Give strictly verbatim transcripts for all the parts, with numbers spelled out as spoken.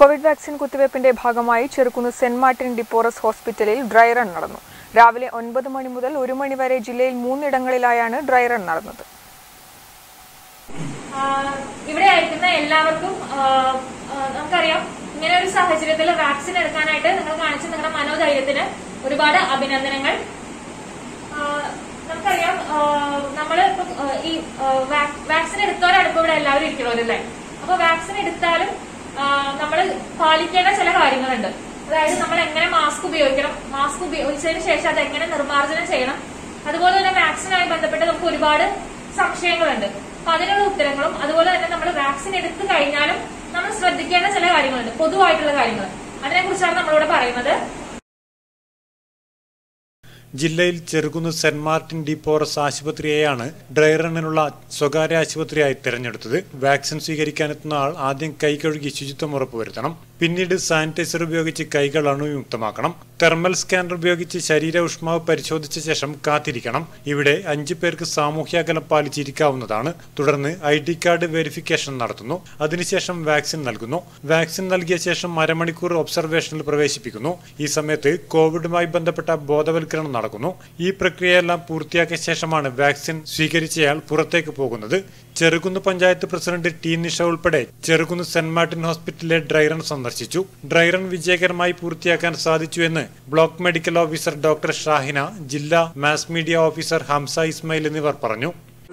Covid vaccine കുത്തിവയ്പ്പിന്റെ ഭാഗമായി Cherukunnu saint Martin ഡിപ്പോറസ് ഹോസ്പിറ്റലിൽ dry run നടന്നു. രാവിലെ ഒൻപത് മണി മുതൽ ഒരു മണി വരെ ജില്ലയിൽ മൂന്നിടങ്ങളിലായാണ് ഡ്രൈ റൺ നടന്നത്. ഇവിടെ അയക്കുന്ന എല്ലാവർക്കും നമുക്കറിയാം, ഇങ്ങനെ ഒരു സാഹചര്യത്തിൽ വാക്സിൻ എടുക്കാനായിട്ട് നിങ്ങൾ കാണിച്ച നിങ്ങളുടെ മനോധൈര്യത്തിന് ഒരുപാട് അഭിനന്ദനങ്ങൾ. നമുക്കറിയാം, നമ്മള് ഈ വാക്സിൻ എടുത്തവരാണ് ഇപ്പൊ ഇവിടെ എല്ലാവരും ഇരിക്കണവരല്ലേ. അപ്പൊ വാക്സിൻ എടുത്താലും നമ്മൾ പാലിക്കേണ്ട ചില കാര്യങ്ങളുണ്ട്. അതായത് നമ്മൾ എങ്ങനെ മാസ്ക് ഉപയോഗിക്കണം, മാസ്ക് ഉപയോഗിച്ചതിന് ശേഷം അത് എങ്ങനെ നിർമ്മാർജ്ജനം ചെയ്യണം, അതുപോലെ തന്നെ വാക്സിനുമായി ബന്ധപ്പെട്ട് നമുക്ക് ഒരുപാട് സംശയങ്ങളുണ്ട്. അപ്പൊ അതിനുള്ള ഉത്തരങ്ങളും അതുപോലെ തന്നെ നമ്മൾ വാക്സിൻ എടുത്തു കഴിഞ്ഞാലും നമ്മൾ ശ്രദ്ധിക്കേണ്ട ചില കാര്യങ്ങളുണ്ട്, പൊതുവായിട്ടുള്ള കാര്യങ്ങൾ. അതിനെക്കുറിച്ചാണ് നമ്മളിവിടെ പറയുന്നത്. ജില്ലയിൽ ചെറുകുന്ന് സെന്റ് മാർട്ടിൻ ഡിപ്പോറസ് ആശുപത്രിയെയാണ് ഡ്രൈ റണ്ണിനുള്ള സ്വകാര്യ ആശുപത്രിയായി തെരഞ്ഞെടുത്തത്. വാക്സിൻ സ്വീകരിക്കാനെത്തുന്ന ആൾ ആദ്യം കൈ കഴുകി ശുചിത്വം ഉറപ്പുവരുത്തണം. പിന്നീട് സാനിറ്റൈസർ ഉപയോഗിച്ച് കൈകൾ അണുവിമുക്തമാക്കണം. തെർമൽ സ്കാനർ ഉപയോഗിച്ച് ശരീര ഊഷ്മാവ് പരിശോധിച്ച ശേഷം കാത്തിരിക്കണം. ഇവിടെ അഞ്ചു പേർക്ക് സാമൂഹ്യ അകലം പാലിച്ചിരിക്കാവുന്നതാണ്. തുടർന്ന് ഐ ഡി കാർഡ് വെരിഫിക്കേഷൻ നടത്തുന്നു. അതിനുശേഷം വാക്സിൻ നൽകുന്നു. വാക്സിൻ നൽകിയ ശേഷം അരമണിക്കൂർ ഒബ്സർവേഷനിൽ പ്രവേശിപ്പിക്കുന്നു. ഈ സമയത്ത് കോവിഡുമായി ബന്ധപ്പെട്ട ബോധവൽക്കരണം നടക്കുന്നു. ഈ പ്രക്രിയയെല്ലാം പൂർത്തിയാക്കിയ ശേഷമാണ് വാക്സിൻ സ്വീകരിച്ചയാൾ പുറത്തേക്ക് പോകുന്നത്. ചെറുകുന്ന് പഞ്ചായത്ത് പ്രസിഡന്റ് ടി നിഷ ഉൾപ്പെടെ ചെറുകുന്ന് സെന്റ് മാർട്ടിൻ ഹോസ്പിറ്റലിലെ ഡ്രൈ റൺ സന്ദർശിച്ചു. ഡ്രൈ റൺ വിജയകരമായി പൂർത്തിയാക്കാൻ സാധിച്ചു എന്ന് block medical officer doctor Shahina, ജില്ലാ mass media officer Hamsa Ismail എന്നിവർ പറഞ്ഞു.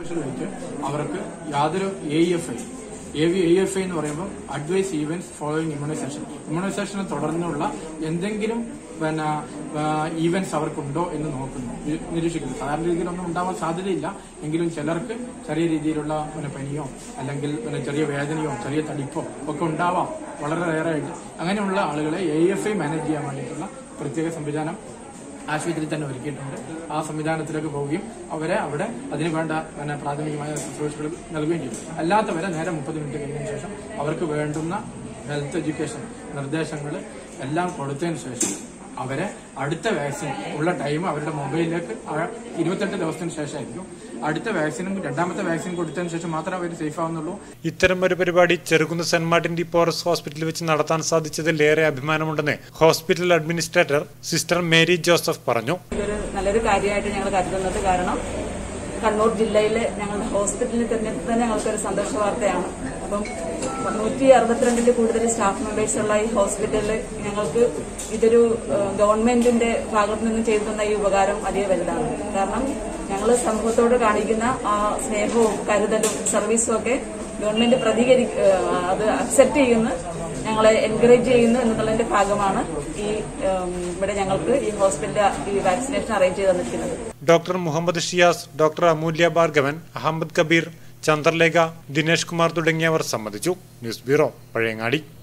അവർക്ക് യാതൊരു A F I A V A F I എന്ന് പറയുമ്പോൾ അഡ്വൈസ് ഈവൻസ് ഫോളോയിങ് ഇമ്മ്യൂണൈസേഷൻ ഇമ്മ്യൂണൈസേഷനെ തുടർന്നുള്ള എന്തെങ്കിലും പിന്നെ ഈവൻസ് അവർക്കുണ്ടോ എന്ന് നോക്കുന്നു, നിരീക്ഷിക്കുന്നു. സാധാരണ രീതിയിലൊന്നും ഉണ്ടാവാൻ സാധ്യതയില്ല. എങ്കിലും ചിലർക്ക് ചെറിയ രീതിയിലുള്ള പിന്നെ പനിയോ അല്ലെങ്കിൽ പിന്നെ ചെറിയ വേദനയോ ചെറിയ തടിപ്പോ ഒക്കെ ഉണ്ടാവാം, വളരെ റെയറായിട്ട്. അങ്ങനെയുള്ള ആളുകളെ എ എഫ് ഐ മാനേജ് ചെയ്യാൻ വേണ്ടിയിട്ടുള്ള പ്രത്യേക സംവിധാനം ആശുപത്രിയിൽ തന്നെ ഒരുക്കിയിട്ടുണ്ട്. ആ സംവിധാനത്തിലേക്ക് പോവുകയും അവരെ അവിടെ അതിന് വേണ്ട പിന്നെ പ്രാഥമികമായ ശുശ്രൂഷകൾ നൽകുകയും ചെയ്യും. അല്ലാത്തവരെ നേരെ മുപ്പത് മിനിറ്റ് കഴിഞ്ഞതിന് ശേഷം അവർക്ക് വേണ്ടുന്ന ഹെൽത്ത് എഡ്യൂക്കേഷൻ നിർദ്ദേശങ്ങൾ എല്ലാം കൊടുത്തതിന് ശേഷം അവരെ അടുത്ത വാക്സിൻ ഉള്ള ടൈം അവരുടെ മൊബൈലിലേക്ക് ഇരുപത്തെട്ട് ദിവസത്തിന് ശേഷമായിരിക്കും. അടുത്ത വാക്സിനും രണ്ടാമത്തെ വാക്സിൻ കൊടുത്തതിന് ശേഷം മാത്രമേ അവർ സേഫ് ആവുന്നുള്ളൂ. ഇത്തരം ഒരു പരിപാടി ചെറുകുന്ന് സെന്റ് മാർട്ടിൻ ഡിപ്പോറസ് ഹോസ്പിറ്റലിൽ വെച്ച് നടത്താൻ സാധിച്ചതിൽ ഏറെ അഭിമാനമുണ്ടെന്ന് hospital administrator sister Mary Joseph പറഞ്ഞു. ഇതൊരു നല്ലൊരു കാര്യമായിട്ട് ഞങ്ങൾ കരുതുന്നത്, കാരണം കണ്ണൂർ ജില്ലയിലെ ഞങ്ങളുടെ ഹോസ്പിറ്റലിൽ തിരഞ്ഞെടുപ്പ് തന്നെ ഞങ്ങൾക്കൊരു സന്തോഷ വാർത്തയാണ്. അപ്പം നൂറ്റി അറുപത്തിരണ്ടിൽ കൂടുതൽ സ്റ്റാഫ് മെമ്പേഴ്സ് ഉള്ള ഈ ഹോസ്പിറ്റലിൽ ഞങ്ങൾക്ക് ഇതൊരു ഗവൺമെന്റിന്റെ ഭാഗത്തു നിന്ന് ചെയ്തു തന്ന ഈ ഉപകാരം വലിയ വലുതാണ്. കാരണം ഞങ്ങൾ സമൂഹത്തോട് കാണിക്കുന്ന ആ സ്നേഹവും കരുതലും സർവീസും ഒക്കെ ഗവൺമെന്റ് പ്രതികരി അത് അക്സെപ്റ്റ് ചെയ്യുന്നു, ഞങ്ങളെ എൻകറേജ് ചെയ്യുന്നു എന്നുള്ളതിന്റെ ഭാഗമാണ് ഈ ഇവിടെ ഞങ്ങൾക്ക് ഈ ഹോസ്പിറ്റലിൽ ഈ വാക്സിനേഷൻ അറേഞ്ച് ചെയ്ത് തന്നിരിക്കുന്നത്. ഡോക്ടർ മുഹമ്മദ് ഷിയാസ്, ഡോക്ടർ അമൂല്യ ഭാർഗവൻ, അഹമ്മദ് കബീർ, ചന്ദ്രലേഖ, ദിനേഷ് കുമാർ തുടങ്ങിയവർ സംബന്ധിച്ചു. News bureau, Pazhayangadi.